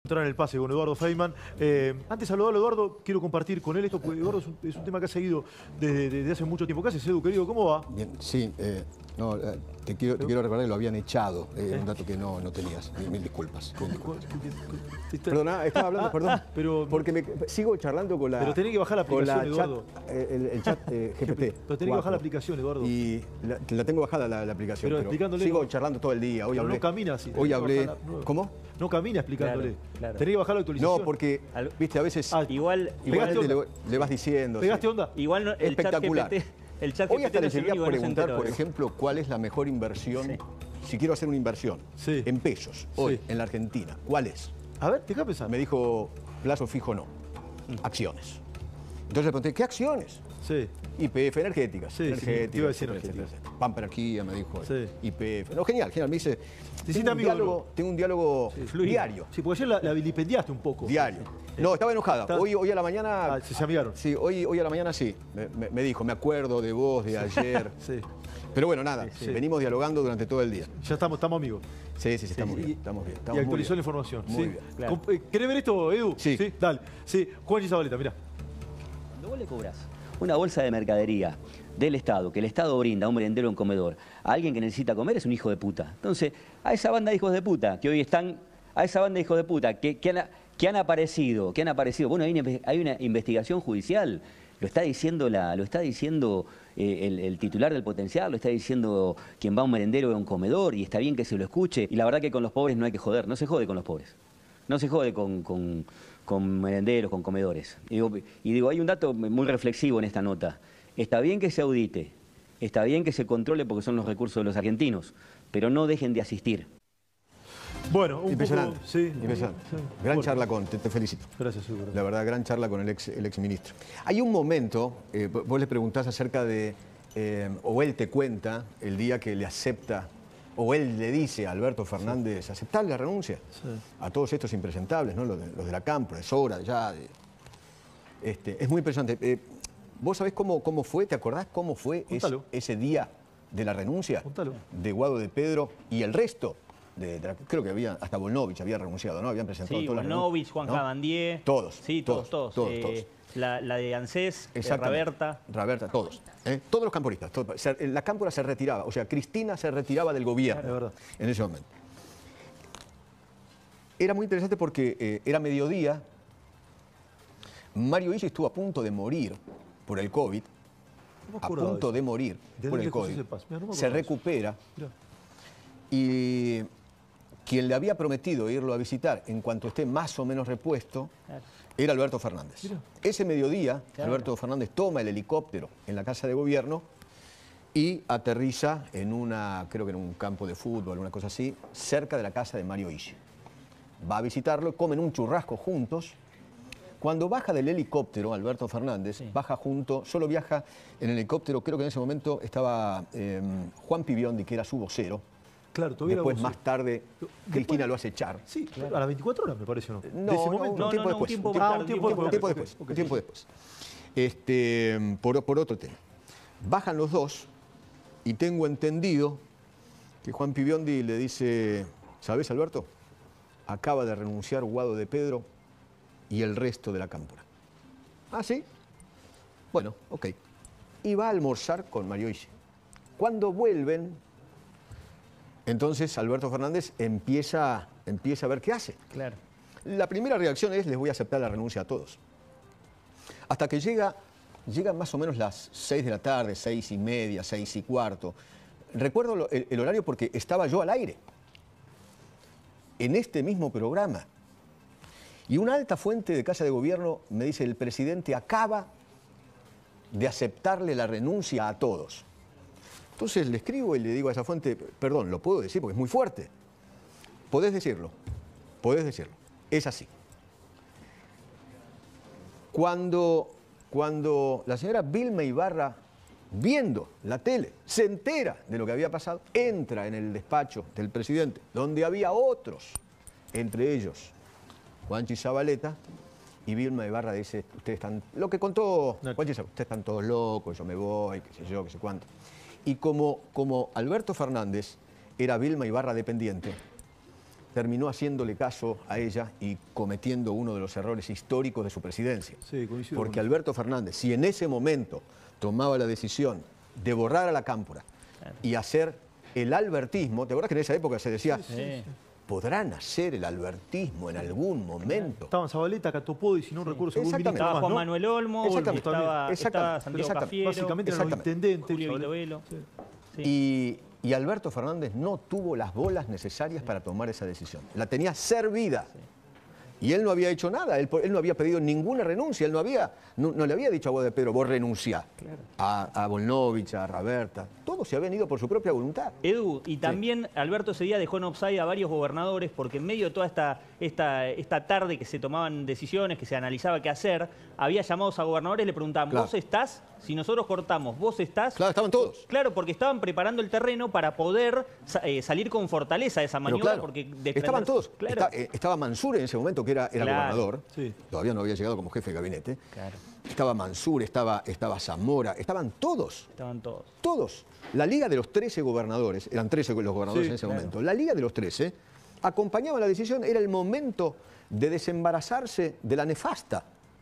Entrar en el pase con Eduardo Feynman. Antes de saludarlo, Eduardo, quiero compartir con él esto, porque Eduardo es un tema que ha seguido desde hace mucho tiempo. ¿Qué haces, Edu, querido? ¿Cómo va? Bien, sí, te quiero recordar que lo habían echado, un dato que no tenías. Mil disculpas. Perdona, estaba hablando, perdón, porque sigo charlando con la... Pero tenés que bajar la aplicación, Eduardo. El chat GPT. Pero tenés que bajar la aplicación, Eduardo. Y la tengo bajada la aplicación, pero explicándole, sigo charlando todo el día. Hoy hablé, no camina así. Hoy hablé... ¿Cómo? No camina explicándole. Claro. Tenés que bajar la actualización. No, porque, viste, a veces Igual le vas diciendo. ¿Pegaste onda? Igual no, el espectacular. El chat Hoy GPT hasta no le es el llegué a único que no se preguntar, enteró. por ejemplo, cuál es la mejor inversión, si quiero hacer una inversión en pesos, hoy, en la Argentina, ¿cuál es? A ver, deja pensar. Me dijo, plazo fijo no, acciones. Entonces le pregunté, ¿qué acciones? Sí. YPF, energéticas. Sí, te iba a decir energéticas. Pampa Energía, me dijo. Sí. YPF. No, genial. Me dice, tengo un diálogo diario. Sí, porque ayer la vilipendiaste un poco. Diario. No, estaba enojada. Hoy a la mañana... se amigaron. Sí, hoy a la mañana sí. Me dijo, me acuerdo de vos, de ayer. Sí. Pero bueno, nada, venimos dialogando durante todo el día. Ya estamos amigos. Sí, estamos bien. Y actualizó la información. Muy bien. Claro. ¿Querés ver esto, Edu? Sí. Dale. Sí, Juan Zabaleta, mirá. Cuando vos le cobras una bolsa de mercadería del Estado, que el Estado brinda a un merendero o un comedor, a alguien que necesita comer, es un hijo de puta. Entonces, a esa banda de hijos de puta que hoy están, a esa banda de hijos de puta que han aparecido, bueno, hay una investigación judicial, lo está diciendo el titular del Potencial, lo está diciendo quien va a un merendero o a un comedor, y está bien que se lo escuche. Y la verdad que con los pobres no hay que joder, no se jode con los pobres. No se jode con merenderos, con comedores. Y digo, hay un dato muy reflexivo en esta nota. Está bien que se audite, está bien que se controle porque son los recursos de los argentinos, pero no dejen de asistir. Bueno, impresionante. Sí. Gran charla te felicito. Gracias, seguro. La verdad, gran charla con el ex ministro. Hay un momento, vos le preguntás acerca de, o él te cuenta el día que le acepta, o él le dice a Alberto Fernández, aceptar la renuncia a todos estos impresentables, ¿no? Los de la Cámpora, es hora ya. Es muy impresionante. ¿Vos sabés cómo fue? ¿Te acordás cómo fue ese día de la renuncia? Contalo. De Guado de Pedro y el resto. Creo que había, hasta Volnovich había renunciado, ¿no? Habían presentado todas las Volnovich, Juan Cabandier. Todos. Sí, todos. La de ANSES, Raberta. Raberta, todos. Todos los camporistas. La Cámpora se retiraba, o sea, Cristina se retiraba del gobierno en ese momento. Era muy interesante porque era mediodía. Mario Illa estuvo a punto de morir por el COVID. A punto de morir por el COVID. Se recupera. Y quien le había prometido irlo a visitar en cuanto esté más o menos repuesto era Alberto Fernández. Ese mediodía, Alberto Fernández toma el helicóptero en la Casa de Gobierno y aterriza creo que en un campo de fútbol, una cosa así, cerca de la casa de Mario Illa. Va a visitarlo, comen un churrasco juntos. Cuando baja del helicóptero, Alberto Fernández, baja junto, solo viaja en el helicóptero, creo que en ese momento estaba Juan Pibiondi, que era su vocero. Claro, después, más tarde, Cristina lo hace echar. Sí, claro, a las 24 horas me parece, ¿no? Un tiempo después. Por otro tema. Bajan los dos y tengo entendido que Juan Pibiondi le dice, ¿sabés, Alberto? Acaba de renunciar Guado de Pedro y el resto de la Cámpora. ¿Ah, sí? Bueno, ok. Y va a almorzar con Mario Illa. Cuando vuelven, entonces Alberto Fernández empieza a ver qué hace. Claro. La primera reacción es, les voy a aceptar la renuncia a todos. Hasta que llegan más o menos las 6 de la tarde, 6:30, 6:15. Recuerdo el horario porque estaba yo al aire, en este mismo programa. Y una alta fuente de Casa de Gobierno me dice, el presidente acaba de aceptarle la renuncia a todos. Entonces le escribo y le digo a esa fuente, perdón, lo puedo decir porque es muy fuerte. Podés decirlo, es así. Cuando la señora Vilma Ibarra, viendo la tele, se entera de lo que había pasado, entra en el despacho del presidente, donde había otros, entre ellos Juanchi Zabaleta, y Vilma Ibarra dice, ustedes están, lo que contó Juanchi Zabaleta, ustedes están todos locos, yo me voy, qué sé yo, qué sé cuánto. Y como Alberto Fernández era Vilma Ibarra dependiente, terminó haciéndole caso a ella y cometiendo uno de los errores históricos de su presidencia. Sí, coincido Porque con eso. Alberto Fernández, si en ese momento tomaba la decisión de borrar a la Cámpora y hacer el albertismo, ¿te acuerdas que en esa época se decía, podrán hacer el albertismo en algún momento? Estaban Zabaleta, Catopodis, si no recuerdo, algún Exactamente. ministro Estaba más, Juan ¿no? Manuel Olmo, Exactamente. estaba Exactamente. Santiago Exactamente. Cafiero, Básicamente eran los Exactamente. intendentes. Julio Zabaleta. Vitovelo. Sí. Sí. Y Alberto Fernández no tuvo las bolas necesarias para tomar esa decisión. La tenía servida. Y él no había hecho nada, él no había pedido ninguna renuncia, él no le había dicho a Guado de Pedro, vos renunciá. A Volnovich, a Raberta, todos se habían ido por su propia voluntad. Edu, y también Alberto ese día dejó en offside a varios gobernadores porque en medio de toda esta tarde que se tomaban decisiones, que se analizaba qué hacer, había llamados a gobernadores y le preguntaban, Claro. ¿vos estás? Si nosotros cortamos, ¿vos estás? Claro, estaban todos. Claro, porque estaban preparando el terreno para poder salir con fortaleza de esa Pero maniobra. claro, Porque estaban todos. Claro. Estaba Mansur en ese momento, que era Claro. gobernador. Sí. Todavía no había llegado como jefe de gabinete. Claro, Estaba Mansur, estaba Zamora, estaban todos. estaban todos. Todos. La Liga de los 13 gobernadores, eran 13 los gobernadores Sí, en ese claro. momento. La Liga de los 13 acompañaba la decisión, era el momento de desembarazarse de la nefasta.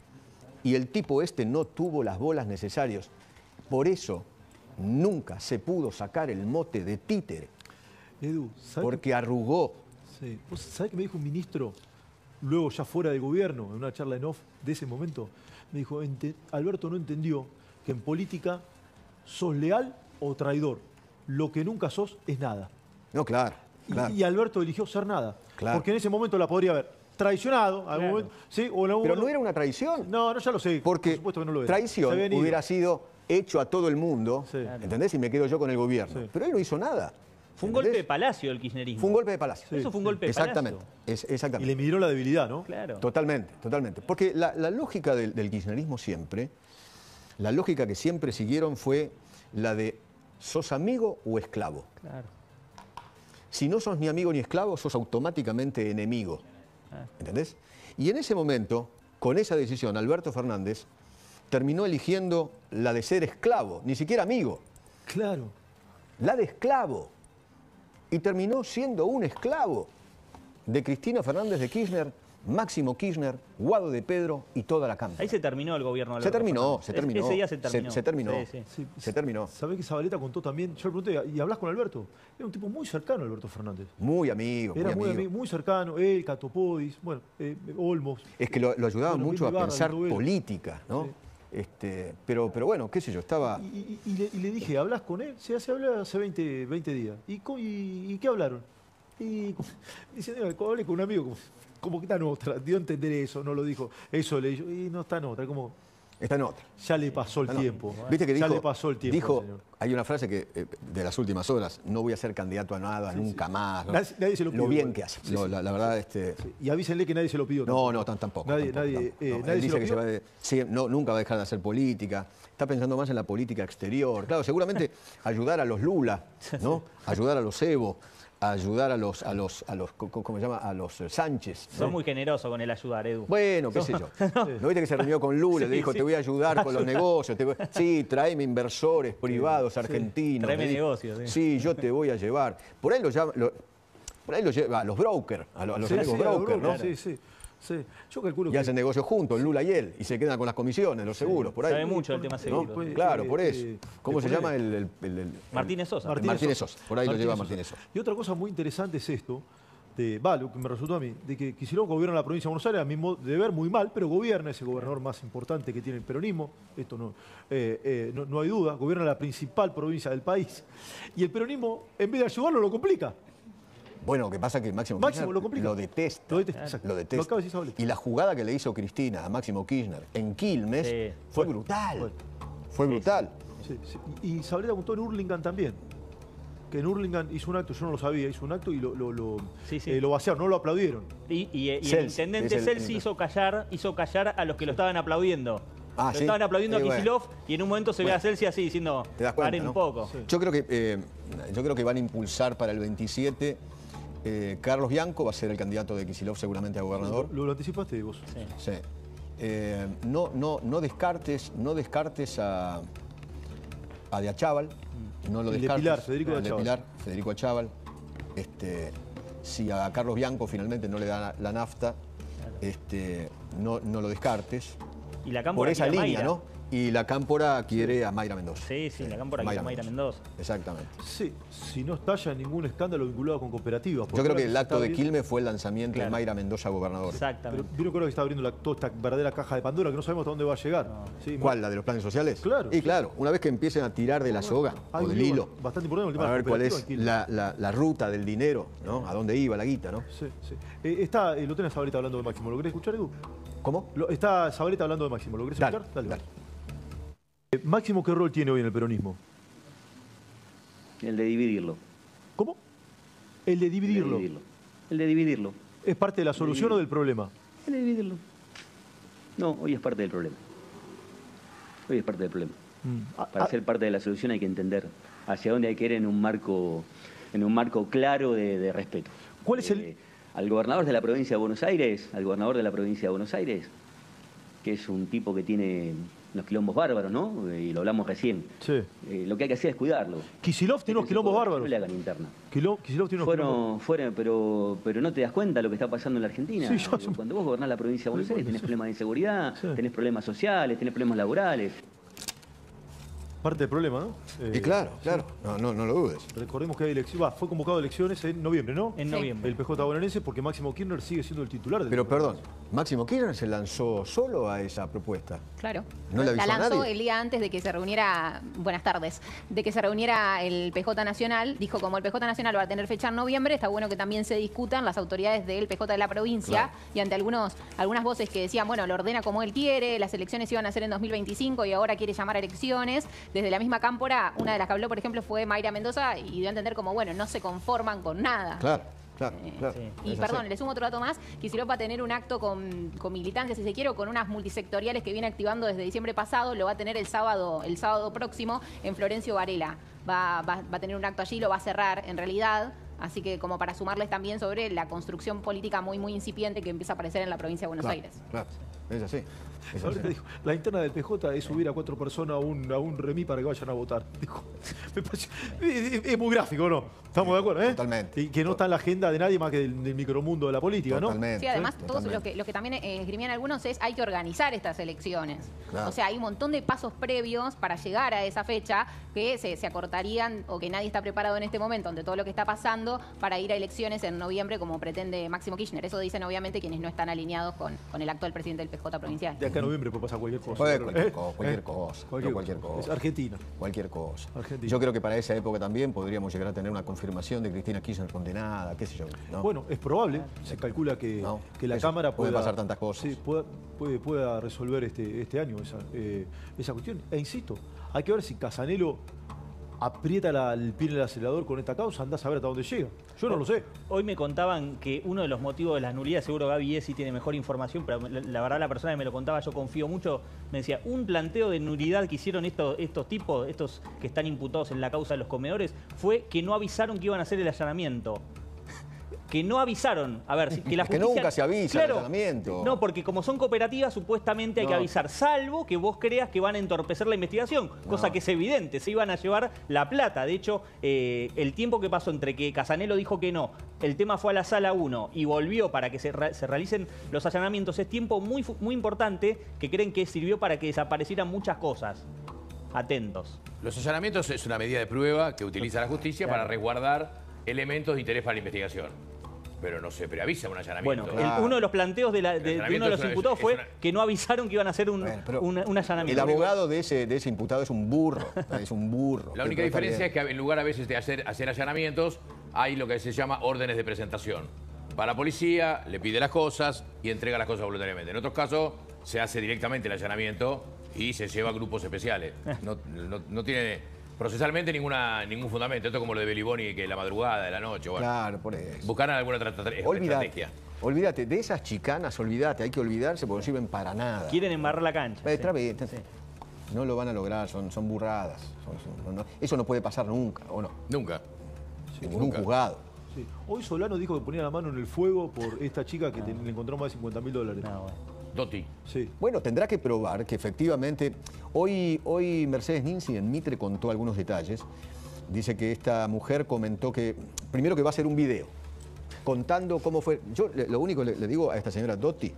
Y el tipo este no tuvo las bolas necesarias. Por eso nunca se pudo sacar el mote de títere, Edu, ¿sabes porque arrugó. Sí. ¿Vos sabés qué me dijo un ministro, luego ya fuera del gobierno, en una charla en off de ese momento? Me dijo, Alberto no entendió que en política sos leal o traidor. Lo que nunca sos es nada. No, claro. Y Alberto eligió ser nada. Claro. Porque en ese momento la podría haber traicionado, en algún Claro. momento, ¿sí? O en algún Pero momento- no era una traición. No, no, ya lo sé. Porque por supuesto que no lo era. traición Se habían ido. hubiera sido hecho a todo el mundo, Sí. ¿entendés? Y me quedo yo con el gobierno. Sí. Pero él no hizo nada. Fue un ¿entendés? golpe de palacio el kirchnerismo. Fue un golpe de palacio. Eso fue un golpe de Exactamente. palacio. Y Exactamente. le midieron la debilidad, ¿no? Claro. Totalmente, totalmente. Porque la lógica del kirchnerismo siempre, la lógica que siempre siguieron fue la de sos amigo o esclavo. Claro. Si no sos ni amigo ni esclavo, sos automáticamente enemigo. ¿Entendés? Y en ese momento, con esa decisión, Alberto Fernández terminó eligiendo la de ser esclavo, ni siquiera amigo, Claro. la de esclavo. Y terminó siendo un esclavo de Cristina Fernández de Kirchner, Máximo Kirchner, Guado de Pedro y toda la Cámara. Ahí se terminó el gobierno de Se Alberto terminó, Fernández. se terminó. Ese día se terminó. Se terminó. Sí, sí. Sí, Se terminó. ¿Sabés que Zabaleta contó también? Yo le pregunté, ¿y hablas con Alberto? Era un tipo muy cercano, Alberto Fernández. Muy amigo, Era muy amigo. muy cercano, él, Catopodis, bueno, Olmos. Es que lo ayudaba Bueno, mucho a Ibarra, pensar Vitovelo. política, ¿no? Sí. Pero bueno, qué sé yo, estaba... Y le dije, ¿hablas con él? Se habló hace 20 días. ¿Y qué hablaron? Y dice, hablé con un amigo, como que está en otra, dio a entender eso, no lo dijo. Eso le dijo, y no está en otra, como Está en otra. ya le pasó el No, no. tiempo. Viste que dijo, ya le pasó el tiempo. dijo, al señor. hay una frase que de las últimas horas, no voy a ser candidato a nada, nunca más. ¿no? Nadie se lo pidió, bien igual. que hace. Sí, No, sí. la verdad, Sí. Y avísenle que nadie se lo pidió. No, tampoco. Nadie, tampoco, nadie, tampoco. No, nadie él se dice lo que se pidió. va nunca va a dejar de hacer política. Está pensando más en la política exterior. Claro, seguramente ayudar a los Lula, ¿no? Ayudar a los Evo, ayudar a los ¿cómo se llama? A los Sánchez. ¿no? Son muy generosos con el ayudar, Edu. Bueno, qué sé yo. ¿No viste que se reunió con Lula? Sí, Le dijo, sí. te voy a ayudar con los negocios. Sí, tráeme inversores privados argentinos. Tráeme Le dijo, negocios, sí. Sí, yo te voy a llevar. Por ahí lo lleva a los brokers, a los amigos brokers, ¿no? Sí. Yo calculo Y que... hacen negocios juntos, Lula y él, y se quedan con las comisiones, los seguros, por ahí. Sabe mucho del tema ¿No? seguro. Pues, Claro, por eso. ¿Cómo se ponele. llama Martínez Sosa. Martínez Sosa. Por ahí lo lleva Martínez Sosa. Y otra cosa muy interesante es esto, lo que me resultó a mí, de que Kicillof gobierna la provincia de Buenos Aires, a mi modo de ver, muy mal, pero gobierna, ese gobernador más importante que tiene el peronismo, esto no hay duda, gobierna la principal provincia del país, y el peronismo, en vez de ayudarlo, lo complica. Bueno, lo que pasa es que Máximo Máximo Kirchner lo complica. lo detesta. Lo detesta, exacto. Lo detesta. Lo acaba de decir Zabaleta. Y la jugada que le hizo Cristina a Máximo Kirchner en Quilmes Sí. fue brutal. Bueno. Fue brutal. Sí. Y Zabaleta contó en Hurlingham también. Que en Hurlingham hizo un acto, yo no lo sabía, hizo un acto y lo vaciaron, no lo aplaudieron. Y el Celsi, intendente es el- Celsi hizo callar a los que lo estaban aplaudiendo. Ah, lo ¿sí? estaban aplaudiendo a Bueno. Kicillof y en un momento se ve a Celsi así diciendo, Te das cuenta, paren ¿no? un poco. Sí. Yo creo que van a impulsar para el 27. Carlos Bianco va a ser el candidato de Kicillof seguramente a gobernador. Lo anticipaste vos. Sí. Sí. No descartes a Diachával. No lo El de descartes. Pilar, Federico El de Diachával. Pilar, Federico Achával. si a Carlos Bianco finalmente no le da la nafta, no lo descartes. Y la Cámpora por esa quiere a línea, Mayra. ¿no? Y la Cámpora quiere a Mayra Mendoza. Sí, la Cámpora quiere a Mayra Mendoza. Exactamente. Sí, si no estalla ningún escándalo vinculado con cooperativas. Yo creo que el se acto está de abriendo- Quilmes fue el lanzamiento Claro. de Mayra Mendoza gobernador. Exactamente. Pero yo creo que está abriendo toda esta verdadera caja de Pandora que no sabemos hasta dónde va a llegar. Sí, ¿Cuál? ¿La de los planes sociales? Claro. Y claro, una vez que empiecen a tirar de la soga hay o un del lío hilo, bastante importante con el tema para de ver cuál las es cooperativas, la ruta del dinero, ¿no? A dónde iba la guita, ¿no? Sí, sí. Lo tenés Sabaleta hablando de Máximo. ¿Lo querés escuchar, Edu? ¿Cómo? Está Sabaleta hablando de Máximo. ¿Lo querés Dale, escuchar? dale. Máximo, ¿qué rol tiene hoy en el peronismo? El de dividirlo. ¿Cómo? El de dividirlo. El de dividirlo. ¿Es parte de la solución o del problema? El de dividirlo. No, hoy es parte del problema. Hoy es parte del problema. Para ser parte de la solución hay que entender hacia dónde hay que ir en un marco claro de respeto. ¿Cuál es el...? Al gobernador de la provincia de Buenos Aires, que es un tipo que tiene unos quilombos bárbaros, ¿no? Y lo hablamos recién. Sí. Lo que hay que hacer es cuidarlo. Kicillof tiene unos quilombos bárbaros. No le hagan interna. Kicillof tiene unos quilombos. Pero no te das cuenta de lo que está pasando en la Argentina. Sí, yo- Cuando vos gobernás la provincia de Buenos Aires tenés problemas de inseguridad, Sí. tenés problemas sociales, tenés problemas laborales. Parte del problema, ¿no? Y claro, no lo dudes. Recordemos que hay elecciones, fue convocado a elecciones en noviembre, ¿no? En noviembre. El PJ bonaerense, porque Máximo Kirchner sigue siendo el titular del Pero perdón, Máximo Kirchner se lanzó solo a esa propuesta. Claro. ¿No le avisó a lanzó nadie? el día antes de que se reuniera, buenas tardes, de que se reuniera el PJ Nacional. Dijo, como el PJ Nacional va a tener fecha en noviembre, está bueno que también se discutan las autoridades del PJ de la provincia. Claro. Y ante algunas voces que decían, bueno, lo ordena como él quiere, las elecciones iban a ser en 2025 y ahora quiere llamar a elecciones. Desde la misma Cámpora, una de las que habló, por ejemplo, fue Mayra Mendoza y dio a entender como, bueno, no se conforman con nada. Claro. sí. Y Es perdón, así. le sumo otro dato más. Kicillof va a tener un acto con militancia, si se quiere, o con unas multisectoriales que viene activando desde diciembre pasado. Lo va a tener el sábado próximo en Florencio Varela. Va a tener un acto allí, lo va a cerrar en realidad. Así que como para sumarles también sobre la construcción política muy, muy incipiente que empieza a aparecer en la provincia de Buenos Aires. Claro, es así. Es Ahora así. te dijo, la interna del PJ es subir a 4 personas a un remis para que vayan a votar. Dijo, me parece- es muy gráfico, ¿no? Estamos de acuerdo, ¿eh? Totalmente. Y que no está en la agenda de nadie más que del micromundo de la política, ¿no? Totalmente. Sí, además, todos Totalmente. lo que también esgrimían algunos es hay que organizar estas elecciones. Claro. O sea, hay un montón de pasos previos para llegar a esa fecha que se acortarían o que nadie está preparado en este momento ante todo lo que está pasando para ir a elecciones en noviembre como pretende Máximo Kirchner. Eso dicen obviamente quienes no están alineados con el actual presidente del PJ provincial. De acá a noviembre puede pasar cualquier cosa. Puede cualquier ¿Eh? cosa, cualquier cosa, cualquier cosa. Es Argentina. Cualquier cosa. Argentina. Yo creo que para esa época también podríamos llegar a tener una confirmación de Cristina Kirchner condenada, qué sé yo. ¿no? Bueno, es probable. Se calcula que, No, que la eso, Cámara pueden pueda pasar tantas cosas. Sí, pueda resolver este año esa cuestión. E insisto, hay que ver si Casanelo aprieta el pie en el acelerador con esta causa. Andás a ver hasta dónde llega. Yo no lo sé. Hoy me contaban que uno de los motivos de las nulidades, seguro Gaby sí tiene mejor información, pero la verdad la persona que me lo contaba, yo confío mucho, me decía, un planteo de nulidad que hicieron estos tipos, estos que están imputados en la causa de los comedores, fue que no avisaron que iban a hacer el allanamiento. Que no avisaron. A ver, que la Es que justicia... nunca se avisa el allanamiento. No, porque como son cooperativas, supuestamente hay que No. avisar, salvo que vos creas que van a entorpecer la investigación, cosa que es evidente, se iban a llevar la plata. De hecho, el tiempo que pasó entre que Casanelo dijo que no, el tema fue a la sala 1 y volvió para que se realicen los allanamientos, es tiempo muy, muy importante que creen que sirvió para que desaparecieran muchas cosas. Atentos. Los allanamientos es una medida de prueba que utiliza la justicia Claro. para resguardar elementos de interés para la investigación. Pero no se preavisa un allanamiento. Bueno, Claro. uno de los planteos de uno de allanamiento los es una- imputados es fue una- que no avisaron que iban a hacer un Bueno, pero un allanamiento. El abogado de ese imputado es un burro. Es un burro. La única Pero está diferencia bien. es que en lugar a veces de hacer allanamientos, hay lo que se llama órdenes de presentación. Para la policía, le pide las cosas y entrega las cosas voluntariamente. En otros casos, se hace directamente el allanamiento y se lleva a grupos especiales. No tiene procesalmente ningún fundamento. Esto es como lo de Beliboni, que la madrugada, de la noche. Bueno, Claro, por eso. buscarán alguna estrategia. Olvídate, de esas chicanas, olvídate, hay que olvidarse porque no sirven para nada. Quieren embarrar la cancha. Otra vez, no lo van a lograr, son burradas. Eso no puede pasar nunca, ¿o no? Nunca. En ningún nunca. juzgado. Sí. Hoy Solano dijo que ponía la mano en el fuego por esta chica que le encontró más de $50.000. No, bueno. Doti. Sí. Bueno, tendrá que probar que efectivamente, hoy Mercedes Ninzi en Mitre contó algunos detalles. Dice que esta mujer comentó que, primero que va a hacer un video. contando cómo fue. Yo lo único que le digo a esta señora Dotti,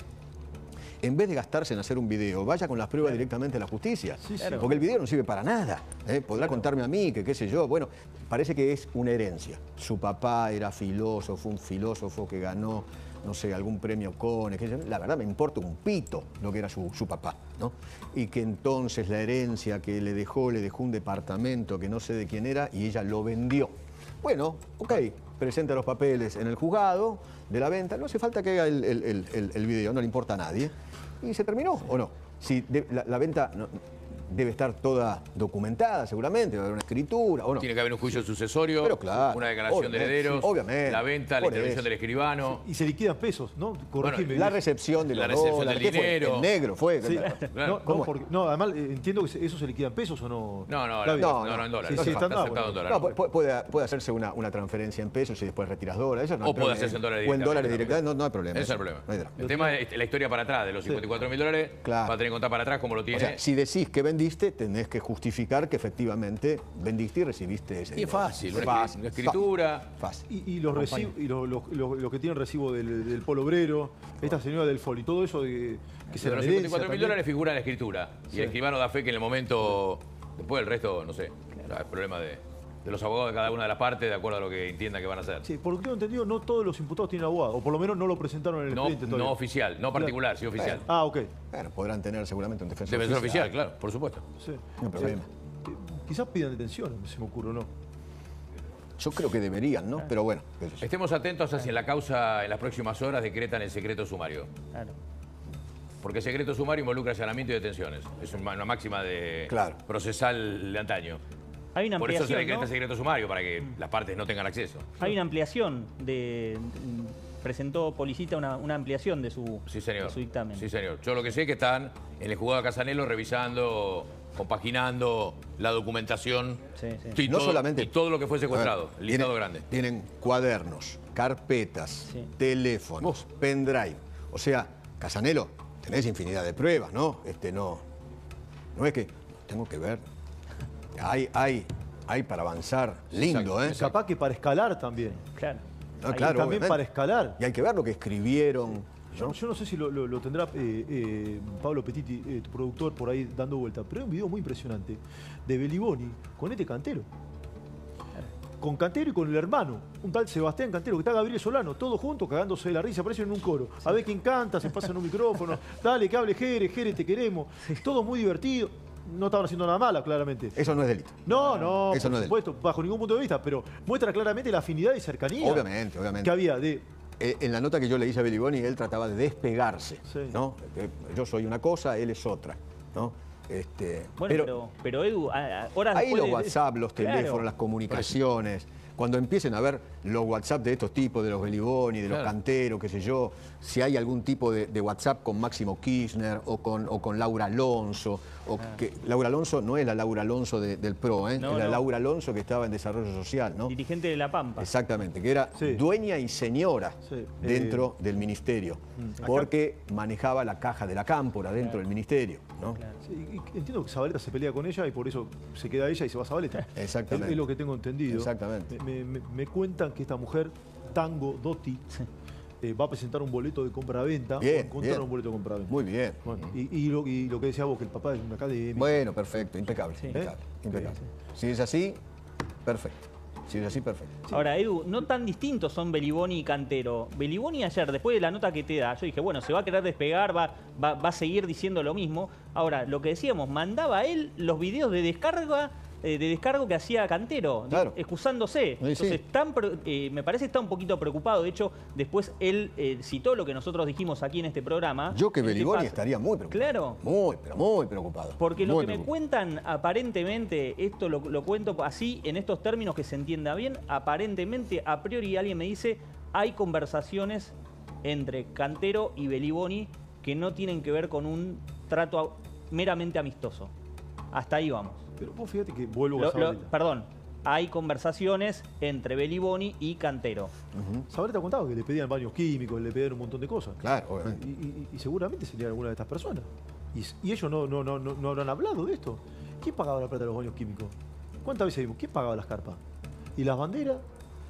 en vez de gastarse en hacer un video, vaya con las pruebas directamente a la justicia. Sí, sí. Porque el video no sirve para nada. Podrá contarme a mí, que qué sé yo. Bueno, parece que es una herencia. Su papá era filósofo, un filósofo que ganó, no sé, algún premio Konex. La verdad me importa un pito lo que era su papá, ¿no? Y que entonces la herencia que le dejó un departamento que no sé de quién era y ella lo vendió. Bueno, ok, presenta los papeles en el juzgado de la venta, no hace falta que haga el video, no le importa a nadie. ¿Y se terminó o no? Si la venta debe estar toda documentada seguramente, va a haber una escritura o no. Tiene que haber un juicio sucesorio, Pero claro, una declaración de herederos, obviamente, la venta, la por intervención eso. del escribano. Y se liquidan pesos, ¿no? Corregime. La recepción de los La recepción dólares, del ¿qué fue? dinero. El negro fue. Sí. Claro. No, además entiendo que eso se liquida en pesos o no. No, Está bien. en dólares. Sí, sí, está está aceptado en bueno. dólares. No, puede hacerse una transferencia en pesos y después retiras dólares. Eso no hay O puede problema. hacerse en dólares O en dólares directamente. directamente, no hay problema. Ese es el problema. No hay drama. El tema es la historia para atrás, de los 54.000 dólares, Claro. va a tener que contar para atrás como lo O tiene. sea, si decís que vendiste, tenés que justificar que efectivamente vendiste y recibiste ese Y es dinero. fácil, Fácil, una escritura. Fácil. Y los recibos, y los que tienen recibo del polo obrero, esta señora del FOL y todo eso de que se De los 54.000 dólares figura en la escritura. Y el escribano da fe que en el momento, después el resto, no sé, ya es problema de los abogados de cada una de las partes, de acuerdo a lo que entiendan que van a hacer. Sí, porque tengo entendido, no todos los imputados tienen abogado, o por lo menos no lo presentaron en el No, expediente todavía. no oficial, no particular, sí oficial. Ah, ok. Bueno, podrán tener seguramente un defensor Defensor oficial, claro, por supuesto. Sí. No hay problema. Quizás pidan detención, se me ocurre, ¿no? Yo creo que deberían, ¿no? Pero bueno. qué sé yo. Estemos atentos a si en la causa en las próximas horas decretan el secreto sumario. Claro. Porque el secreto sumario involucra allanamiento y detenciones. Es una máxima de Claro. procesal de antaño. Hay una Por eso se ampliación, decreta ¿no? el secreto sumario, para que las partes no tengan acceso. Hay una ampliación presentó Policita una ampliación de su, Sí, señor. de su dictamen. Sí, señor. Yo lo que sé es que están en el juzgado de Casanelo revisando, compaginando la documentación Sí, sí. y, No todo, solamente- y todo lo que fue secuestrado. A ver, El listado tienen- grande. Tienen cuadernos, carpetas, Sí. teléfonos, pendrive. O sea, Casanelo, tenés infinidad de pruebas, ¿no? No es que tengo que ver. Hay para avanzar. Lindo, Exacto, ¿eh? Capaz que para escalar también. Claro. No, Ahí claro, también obviamente. para escalar. Y hay que ver lo que escribieron. ¿no? Yo no sé si lo tendrá Pablo Petiti, tu productor, por ahí dando vuelta, pero hay un video muy impresionante de Beliboni con este Cantero. Con Cantero y con el hermano, un tal Sebastián Cantero, que está Gabriel Solano, todos juntos cagándose de la risa, aparecen en un coro. A ver quién canta, se pasan un micrófono, dale, que hable Jere, te queremos. Todo muy divertido. No estaban haciendo nada malo, claramente. Eso no es delito. No, Eso por no es supuesto, bajo ningún punto de vista, pero muestra claramente la afinidad y cercanía Obviamente. que había de... En la nota que yo le hice a Beliboni, él trataba de despegarse, Sí. ¿no? Yo soy una cosa, él es otra, ¿no? Bueno, pero Edu, horas ahí después los de- WhatsApp, los Claro. teléfonos, las comunicaciones, cuando empiecen a ver los WhatsApp de estos tipos, de los Beliboni, de los Claro. Canteros, qué sé yo, si hay algún tipo de WhatsApp con Máximo Kirchner o con Laura Alonso, que Laura Alonso no es la Laura Alonso del PRO, ¿eh? No, es la no. Laura Alonso que estaba en Desarrollo Social, ¿no? Dirigente de La Pampa. Exactamente, que era Sí. dueña y señora Sí. dentro del ministerio, porque manejaba la caja de la cámpora dentro del ministerio, ¿no? Sí, y entiendo que Zabaleta se pelea con ella y por eso se queda ella y se va Zabaleta. Exactamente. Es lo que tengo entendido. Exactamente. Me cuentan que esta mujer, Tango Dotti, va a presentar un boleto de compra-venta. Bien, Encontraron bien. un boleto de compra-venta. Muy bien. Bueno, y lo que decía vos, que el papá es un académico. Bueno, perfecto, impecable, Sí. impecable, ¿Eh? impecable. Si es así, perfecto. Si es así, perfecto. Ahora, Edu, no tan distintos son Beliboni y Cantero. Beliboni ayer, después de la nota que te da, yo dije, bueno, se va a querer despegar, va a seguir diciendo lo mismo. Ahora, lo que decíamos, mandaba él los videos de descargo que hacía Cantero, Claro. excusándose. Sí, sí. Entonces, me parece que está un poquito preocupado. De hecho, después él citó lo que nosotros dijimos aquí en este programa. Yo que En este Beliboni caso. estaría muy preocupado. Claro. Muy, pero muy preocupado. Porque lo Muy que me preocupado. cuentan, aparentemente, esto lo cuento así, en estos términos que se entienda bien, aparentemente, a priori alguien me dice, hay conversaciones entre Cantero y Beliboni que no tienen que ver con un trato meramente amistoso. Hasta ahí vamos. Pero vos fíjate que vuelvo a Zabaleta. Perdón, hay conversaciones entre Beliboni y Cantero. Zabaleta contaba que le pedían baños químicos, le pedían un montón de cosas. Claro, obviamente. Y seguramente sería alguna de estas personas. Y ellos no habrán hablado de esto. ¿Quién pagaba la plata de los baños químicos? ¿Cuántas veces vimos? ¿Quién pagaba las carpas? ¿Y las banderas?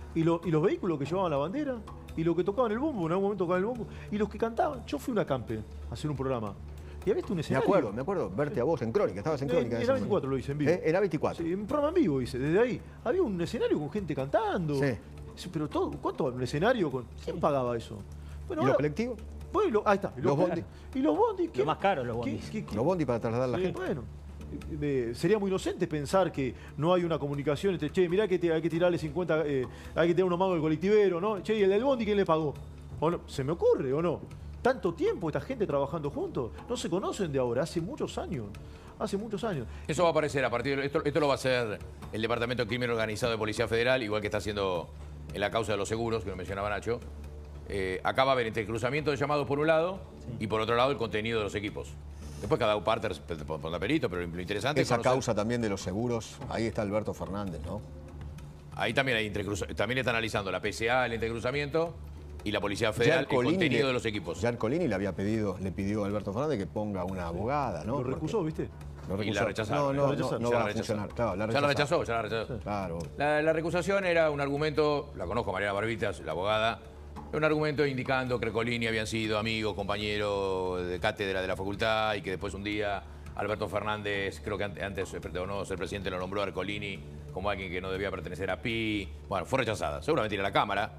y los vehículos que llevaban la bandera, y los que tocaban el bombo, en algún momento tocaban el bombo, y los que cantaban. Yo fui a una campe a hacer un programa. Y había visto un escenario. Me acuerdo, verte a vos en Crónica, estabas en Crónica. En A24 lo hice en vivo. En A24. Sí, en un programa en vivo hice, desde ahí. Había un escenario con gente cantando. Sí. Pero todo, ¿cuánto un escenario con? ¿Quién pagaba eso? Bueno, ¿Y los colectivos? Bueno, ahí está. Los bondi. ¿Y los bondi? Lo más caro, los bondis. Los bondi para trasladar a la gente. Bueno, sería muy inocente pensar que no hay una comunicación entre, che, mirá que hay que tirarle 50, hay que tirar unos mangos del colectivero, ¿no? Che, ¿y el del bondi quién le pagó? ¿O no? ¿Se me ocurre o no? Tanto tiempo esta gente trabajando juntos, no se conocen de ahora, hace muchos años. Hace muchos años. Eso va a aparecer a partir de esto lo va a hacer el Departamento de Crimen Organizado de Policía Federal, igual que está haciendo en la causa de los seguros, que lo mencionaba Nacho. Acá va a haber entrecruzamiento de llamados por un lado y por otro lado el contenido de los equipos. Después cada parte pondrá perito, pero lo interesante Esa es conocer. causa también de los seguros, ahí está Alberto Fernández, ¿no? Ahí también hay también está analizando la PCA, el entrecruzamiento y la Policía Federal, el contenido de los equipos. Ya Ercolini le pidió a Alberto Fernández que ponga una abogada, ¿no? Lo recusó, ¿viste? Y la rechazaron. No Ya va la a funcionar. Claro, Ya la rechazó. Claro. La recusación era un argumento, la conozco, Mariana Barbitas, la abogada, un argumento indicando que Ercolini habían sido amigos, compañeros de cátedra de la facultad y que después un día Alberto Fernández, creo que antes de no ser presidente, lo nombró a Ercolini como alguien que no debía pertenecer a PI. Bueno, fue rechazada. Seguramente irá a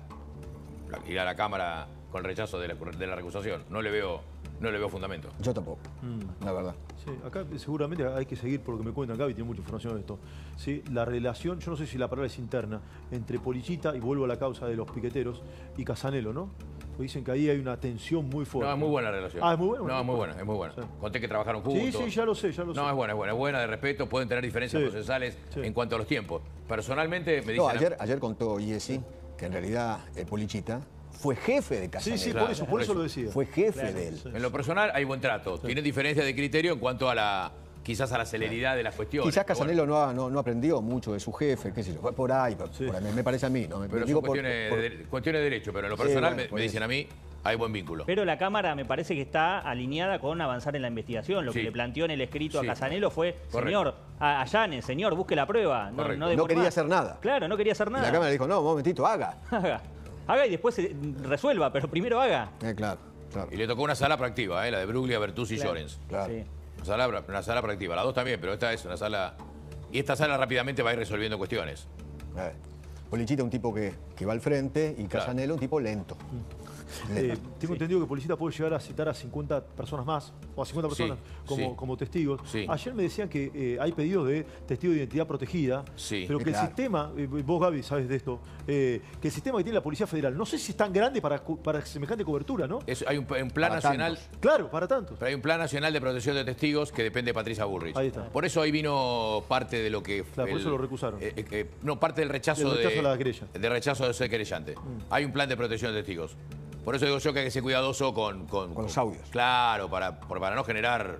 la Cámara con el rechazo de la recusación. No le veo fundamento. Yo tampoco, la verdad. Sí, acá seguramente hay que seguir por lo que me cuentan acá y tiene mucha información de esto. ¿Sí? La relación, yo no sé si la palabra es interna, entre Polichita, y vuelvo a la causa de los piqueteros, y Casanelo, ¿no? Porque dicen que ahí hay una tensión muy fuerte. No, es muy buena la relación. Ah, es muy buena. No, es muy buena. Sí. Conté que trabajaron juntos. Sí, ya lo sé. No, es buena, de respeto. Pueden tener diferencias procesales en cuanto a los tiempos. Personalmente me dicen... Ayer contó Iesi que en realidad Polichita fue jefe de Casanelo. Sí, por eso lo decía. Fue jefe de él. Sí. En lo personal hay buen trato. Tienen diferencias de criterio en cuanto a quizás a la celeridad de las cuestiones. Quizás Casanelo no aprendió mucho de su jefe, qué sé yo, fue por ahí, me parece a mí. ¿no? Pero son cuestiones de derecho, pero en lo personal me dicen a mí, hay buen vínculo. Pero la Cámara me parece que está alineada con avanzar en la investigación. Lo que le planteó en el escrito a Casanelo fue, señor, allane, señor, busque la prueba. No quería hacer nada. Claro, no quería hacer nada. Y la Cámara le dijo, no, un momentito, haga. Haga y después resuelva, pero primero haga. Claro. Y le tocó una sala proactiva, la de Bruglia, Bertuzzi y Llorens. Claro. Sí. Una sala proactiva. Las dos también, pero esta es una sala... Y esta sala rápidamente va a ir resolviendo cuestiones. Polichita un tipo que va al frente y Casanelo un tipo lento. Tengo entendido que Policita puede llegar a citar a 50 personas más, o a 50 personas como testigos. Sí. Ayer me decían que hay pedidos de testigo de identidad protegida, pero que el sistema, vos Gaby sabes de esto, que el sistema que tiene la Policía Federal, no sé si es tan grande para semejante cobertura, ¿no? Hay un plan nacional... Claro, para tantos. Pero hay un plan nacional de protección de testigos que depende de Patricia Bullrich. Ahí está. Por eso ahí vino parte de lo que... Claro, por eso lo recusaron. No, parte del rechazo de la querella. De rechazo de ser querellante. Hay un plan de protección de testigos. Por eso digo yo que hay que ser cuidadoso con los audios. Claro, para no generar...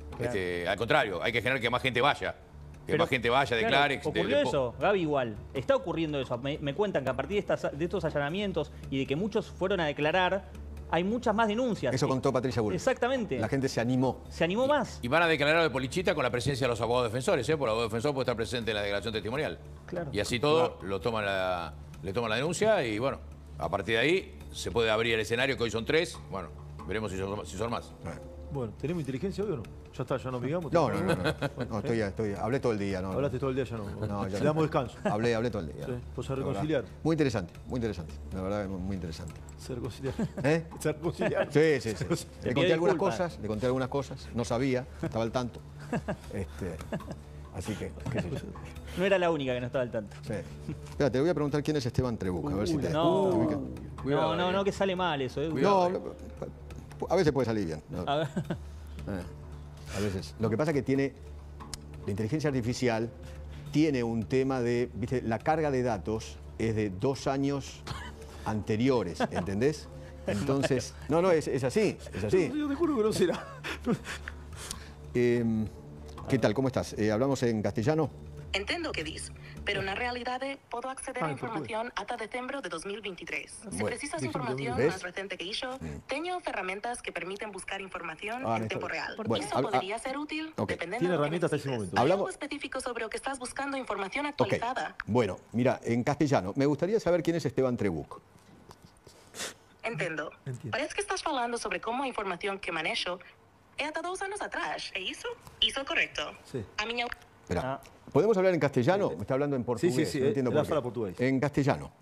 al contrario, hay que generar que más gente vaya. Que más gente vaya, declare... Ocurrió eso, Gaby, igual. Está ocurriendo eso. Me cuentan que a partir de estos allanamientos y de que muchos fueron a declarar, hay muchas más denuncias. Eso contó Patricia Bullrich. Exactamente. La gente se animó. Se animó más. Y van a declarar de Polichita con la presencia de los abogados defensores, Por el abogado defensor puede estar presente en la declaración testimonial. Claro. Y así todo le toman la denuncia y bueno, a partir de ahí se puede abrir el escenario, que hoy son 3. Bueno, veremos si son más. Bueno, ¿tenemos inteligencia hoy o no? Ya está, ya nos digamos. No, estoy, hablé todo el día. No, Hablaste todo el día, ya no. No, ya le damos descanso. Hablé todo el día. Sí, pues a reconciliar. Muy interesante. La verdad, muy interesante. Se reconciliar. Se reconciliar. Sí. Le conté algunas cosas, no sabía, estaba al tanto. Así que, qué sé yo. No era la única que no estaba al tanto. Sí. Espera, te voy a preguntar quién es Esteban Trebuch, a ver si te ubicas. No, que sale mal eso. No, a veces puede salir bien. A ver. A veces. Lo que pasa es que tiene la inteligencia artificial tiene un tema de, viste, la carga de datos es de 2 años anteriores, ¿entendés? Entonces, es así. Yo te juro que no será. ¿Qué tal? ¿Cómo estás? ¿Hablamos en castellano? Entendo o que dis. pero na realidade podo acceder a en portugués. información ata decembro de 2023. Se Bueno, precisas diciembre de información 2023. máis recente que iso, teño ferramentas que permiten buscar información Ah, en Néstor. tempo real. Bueno, Iso podería ser útil ok. dependendo Tiene do que herramientas hasta ese necesites. momento. Hai Hablamos- algo específico sobre o que estás buscando información Ok. actualizada. Bueno, mira, en castellano, me gustaría saber quién es Esteban Trebuch. Entendo. Entiendo. Parece que estás falando sobre como a información que manexo é ata 2 anos atrás, é iso? Iso é correcto. Sí. A miña Espera, ¿podemos hablar en castellano? Me está hablando en portugués. Sí, sí, no entiendo él por qué. habla portugués. En castellano.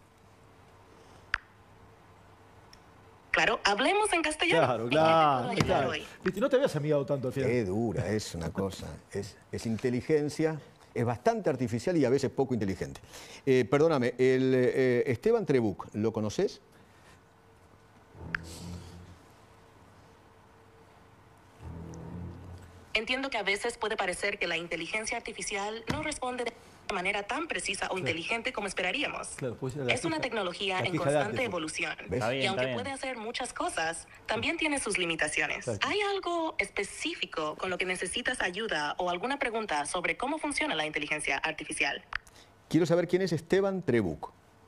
Claro, hablemos en castellano. Claro, ¿En qué te puedo claro. ayudar claro. hoy? Viste, no te habías amigado tanto al final. Qué dura, es una cosa. Es inteligencia, es bastante artificial y a veces poco inteligente. Perdóname, el Esteban Trebuch, ¿lo conoces? Entiendo que a veces puede parecer que la inteligencia artificial no responde de manera tan precisa o inteligente como esperaríamos. Claro, pues era la Es una queja- tecnología la en queja de constante antes, evolución. ¿Ves? Está bien, Y aunque está bien. puede hacer muchas cosas, también tiene sus limitaciones. Claro. ¿Hay algo específico con lo que necesitas ayuda o alguna pregunta sobre cómo funciona la inteligencia artificial? Quiero saber quién es Esteban Trebuch.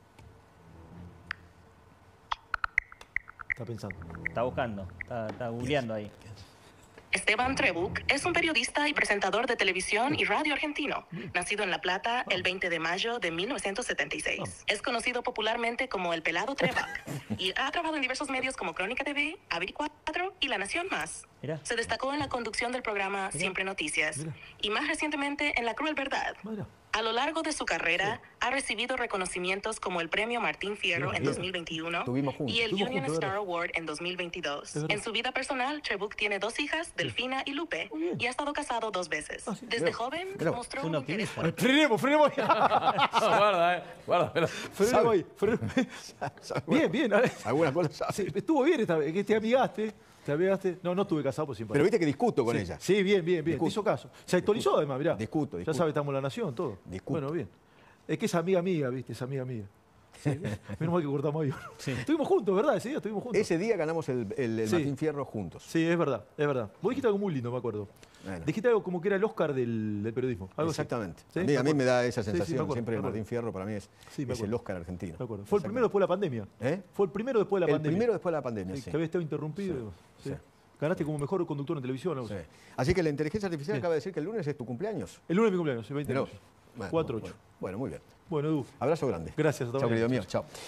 Está pensando. Está buscando, está googleando ahí. Esteban Trebuch es un periodista y presentador de televisión y radio argentino, nacido en La Plata el 20 de mayo de 1976. Es conocido popularmente como El Pelado Trebach y ha trabajado en diversos medios como Crónica TV, Avir 4 y La Nación Más. Mirá. Se destacó en la conducción del programa Siempre Noticias Mira. y más recientemente en La Cruel Verdad. Mira. A lo largo de su carrera, ha recibido reconocimientos como el Premio Martín Fierro en Mira. 2021 Estuvimos juntos. y el Estuvimos Union juntos, Star ¿verdad? Award en 2022. Es verdad. En su vida personal, Trebuch tiene 2 hijas, Delfina y Lupe, y ha estado casado 2 veces. sí. Desde Mira, joven mira. mostró Es un un interés optimista. por Frenemos, frenemos ahí. Guarda, guarda. Frenemos ahí. Bien, bien. Algunas cosas sabe. Sí, estuvo bien esta vez, que te amigaste. ¿Te amigaste? No, no estuve casado por siempre. Pero viste que discuto con Sí, ella. Sí, bien, bien, bien. Discuto. Te hizo caso. Se actualizó además, mirá. Discuto. Ya sabes, estamos en La Nación, todo. Discuto. Bueno, bien. Es que es amiga mía, ¿viste? Es amiga mía. Sí, menos mal que cortamos ahí. Estuvimos juntos, ¿verdad? Ese día estuvimos juntos. Ese día ganamos el Sí. Martín Fierro juntos. Sí, es verdad, es verdad. Vos dijiste algo muy lindo, me acuerdo. Bueno. Dijiste algo como que era el Oscar del periodismo. Algo así. Exactamente. ¿Sí? A mí acuerdo. me da esa Sí, sí, me sensación. acuerdo, Siempre me el acuerdo. Martín Fierro para mí Sí, me es el acuerdo. Oscar argentino. Me acuerdo. Fue el primero después de la pandemia. ¿Eh? Fue el primero después de la El pandemia. primero después de la pandemia, Sí, sí. que había estado interrumpido. Sí. Sí. Ganaste como mejor conductor en televisión. algo Sí. así. Así que la inteligencia artificial Bien. acaba de decir que el lunes es tu cumpleaños. El lunes de mi cumpleaños, el 20 de Mirá mayo. vos. Bueno, 4-8. Bueno, muy bien. Bueno, Edu. Abrazo grande. Gracias, hasta Chao, mañana. querido mío. Chao.